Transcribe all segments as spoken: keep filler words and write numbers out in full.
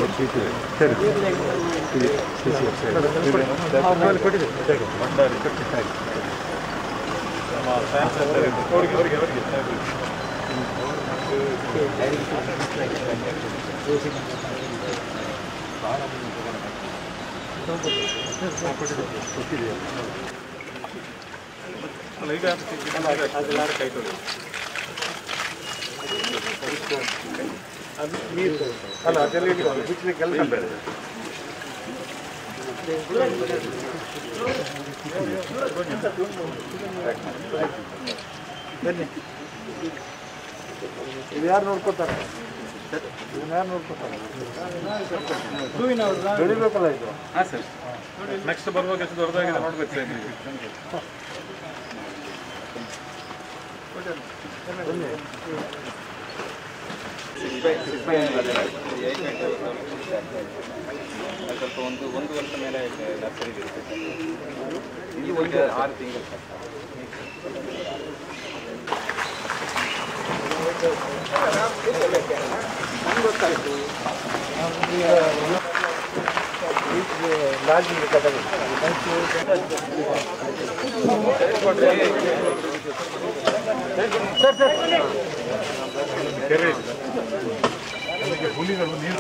ಸರಿ ಅಲ್ಲ ಅದೆಲ್ಲ ಬಿಚ್ಚಲಿ ಕೆಲಸ ಬೇರೆ ಬನ್ನಿ ಇದು ಯಾರು ನೋಡ್ಕೋತಾರೆ ಇದನ್ನ ಯಾರು ನೋಡ್ಕೋತಾರೆ ಬೆಳಿಬೇಕಲ್ಲ ಇದು ಹಾಂ ಸರ್ ನೆಕ್ಸ್ಟ್ ಬರುವಾಗ ಎಷ್ಟು ದೊಡ್ಡದಾಗಿದೆ ನೋಡ್ಬೇಕು ಸರ್ ಬನ್ನಿ ಸ್ವಲ್ಪ ಒಂದು ಒಂದು ವರ್ಷ ಮೇಲೆ ನರ್ಸರಿ ಇರುತ್ತೆ ಈ ಒಂದು ಆರು ತಿಂಗಳು ನಮ್ಗೆ ಗೊತ್ತಾಯಿತು ಲಾಜಿ ಸರ್ ಸರ್ ಕೆರೆ ನಮಗೆ ಹುಲಿಗಳು ನೀರು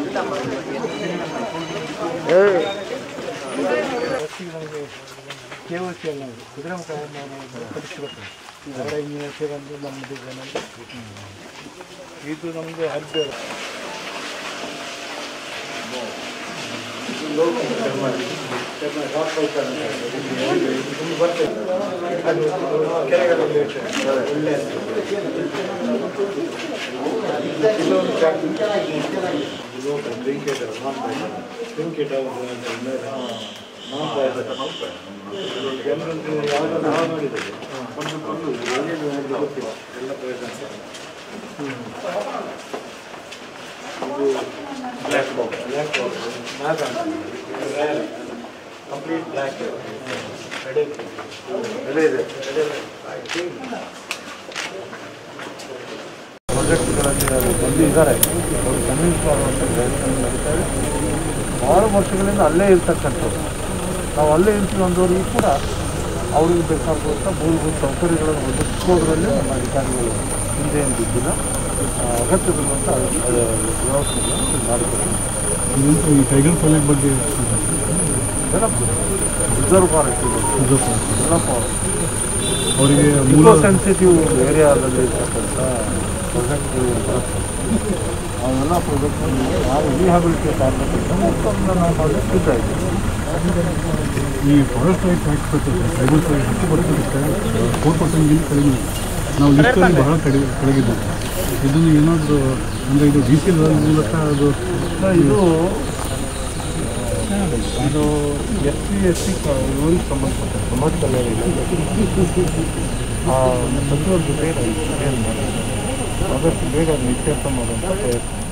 ನಮಗೆ ಕೆ ಒ ಸಿ ಅಲ್ಲ ಕುದುರೆಮುಖವನ್ನು ಪಡಿಸಬೇಕು ಅವರ ಇಂಜಿನಿಯರ್ಸೇ ಬಂದು ನಮ್ಮದು ಜನ ಇದು ನಮಗೆ ಹದ್ದು ಕೆರೆಗಳಲ್ಲಿ ಒಳ್ಳೆ ಡ್ರಿಂಕ್ ನಾನ್ ಡ್ರಿಂಕ್ ನಾನ್ ಜನರಲ್ಲಿ ಯಾವುದಾದ್ರು ಹಾಳು ಮಾಡಿದ್ದಾರೆ ಒಂದು ಕೊಂಡು ಏನೇನು ಗೊತ್ತಿಲ್ಲ ಎಲ್ಲ ಪ್ರಯೋಜನ ಇದು ಬ್ಲ್ಯಾಕ್ ಬಾಕ್ಸ್ ಬ್ಲ್ಯಾಕ್ ಬಾಕ್ಸ್ ಮ್ಯಾಗ್ ಕಂಪ್ಲೀಟ್ ಬ್ಲ್ಯಾಕ್ ಬೆಲೆ ಇದೆ ಪ್ರಾಜೆಕ್ಟ್ಗಳಲ್ಲಿ ಬಂದಿದ್ದಾರೆ ಅವರು ಕನ್ವಿನ್ಸ್ ಮಾಡುವಂಥ ಪ್ರಯತ್ನ ನಡೀತಾ ಇದೆ ಭಾಳ ವರ್ಷಗಳಿಂದ ಅಲ್ಲೇ ಇರ್ತಕ್ಕಂಥದ್ದು ನಾವು ಅಲ್ಲೇ ಇರಿಸಿಕೊಂಡವರಿಗೂ ಕೂಡ ಅವ್ರಿಗೆ ಬೇಕಾಗುವಂಥ ಮೂಲಭೂತ ಸೌಕರ್ಯಗಳನ್ನು ಒದಗಿಸೋದ್ರಲ್ಲಿ ನಮ್ಮ ಅಧಿಕಾರಿಗಳು ಹಿಂದೆ ಏನು ಬಿದ್ದಿಲ್ಲ ಅಗತ್ಯವಿರುವಂಥ ವ್ಯವಸ್ಥೆಗಳನ್ನು ಮಾಡಿಕೊಡ್ತೀವಿ. ಈ ಟೈಗರ್ ಪ್ರಾಜೆಕ್ಟ್ ಬಗ್ಗೆ ರಿಸರ್ವ್ ಫಾರೆಸ್ಟ್ ಇದೆ ಎಲ್ಲ ಫಾರೆಸ್ಟ್ ಅವರಿಗೆ ಮೂಲ ಸೆನ್ಸಿಟಿವ್ ಏರಿಯಾದಲ್ಲಿ ಇರ್ತಕ್ಕಂಥ ಪ್ರಾಜೆಕ್ಟ್ ಅವೆಲ್ಲ ಪ್ರಾಜೆಕ್ಟ್ನಲ್ಲಿ ನಾವು ರಿಹ್ಯಾಬಿಲಿಟೇಟ್ ಆಗಬೇಕಂತ ಮೊತ್ತವನ್ನು ನಾವು ಮಾಡಲಿಕ್ಕೆ ಸಿದ್ಧ ಇದ್ದೀವಿ. ಈ forest right tax tribal price ಹತ್ತು ಪರ್ಸೆಂಟ್ ಫೋರ್ ಪರ್ಸೆಂಟ್ಗಿಂತ ಕಡಿಮೆ ನಾವು ಲಿಸ್ಟಲ್ಲಿ ಬಹಳ ಕಡಿಮೆ ಕೆಳಗಿದ್ದೇವೆ. ಇದನ್ನು ಏನಾದರೂ ಅಂದರೆ ಇದು ಡಿ ಸಿ ಮೂಲಕ ಅದು ಇದು ಇದು ಎಸ್ ಸಿ ಎಸ್ ಸಿ ಇವರಿಗೆ ಸಂಬಂಧಪಟ್ಟ ಸಮಾಜ ಕಲ್ಯಾಣ ಸಚಿವರ ಜೊತೆ ಏನು ಮಾಡಿ ಆದಷ್ಟು ಬೇಗ ಇತ್ಯರ್ಥ ಮಾಡುವಂಥ ಪ್ರಯತ್ನ